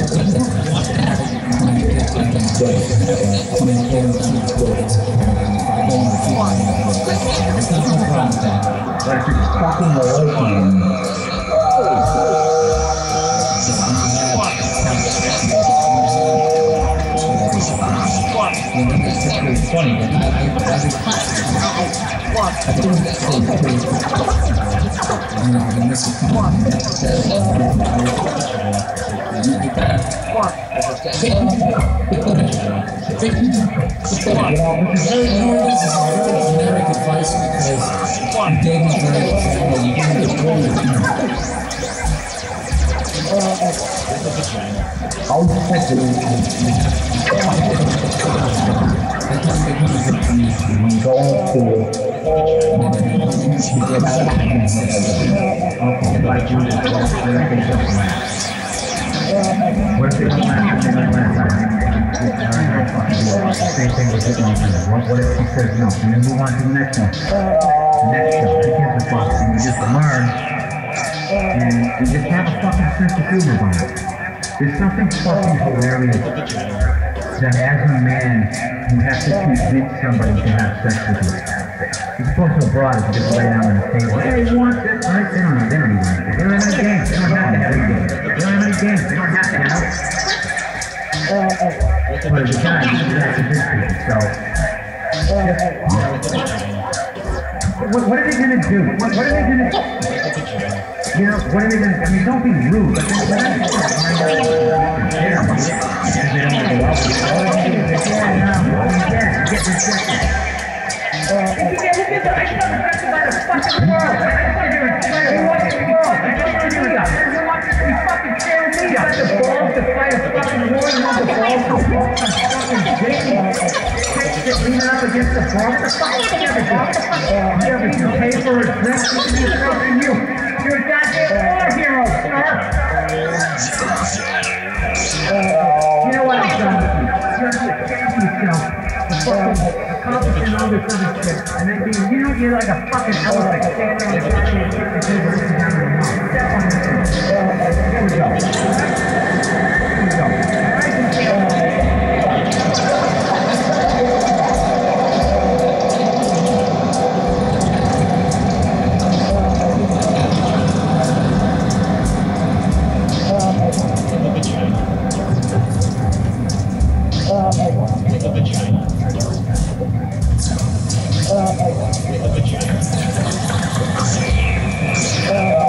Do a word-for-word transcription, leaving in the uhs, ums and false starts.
fucking awakening. It's funny, but I, I, I was I think that's you know, I mean, this is generic advice because you gave me very well, you gave me a point. I'll take it. I'm going to get out of okay, like you did. What if it don't last like last time? Same thing with this one. What, what if he says no? And then move on to the next one. Next one. Who gives a fuck? And you just learn. And you just have a fucking sense of humor on it. There's something fucking hilarious that as a man, you have to convince somebody to have sex with you. You're supposed to abroad if you just lay down on the table. Hey, you want this? Right? They don't, they don't even have They don't have any games. They don't have to have any games. They don't have any games. They don't have to have it. But as a guy, you have to convince people. So, what, what are they going to do? What, what are they going to do? You know, what are they going to do? I mean, don't be rude, but then when I start finding out because they don't want to go out with all they do is they say, yeah, no, you get it, you get rejected. Uh, who gives a, I get rejected by the fucking world. I just want to get rejected by the world. I don't want to do that. I don't want to be fucking tearing me up. The balls to fight a fucking war, and the balls to walk on fucking dick. Sit leaning up against the bar. What the fuck is everything? What the fuck? You have to pay for a drink. Yourself and you. You're a goddamn war hero, sir. You know what I've done with you? You're just change yourself. The fucking accomplishing all this other shit. And then being, you know, you're like a fucking elephant standing on the goddamn shit and you're looking down your mouth. Step on the thing. Here we go. Here we go. I can feel With a vagina. With a vagina.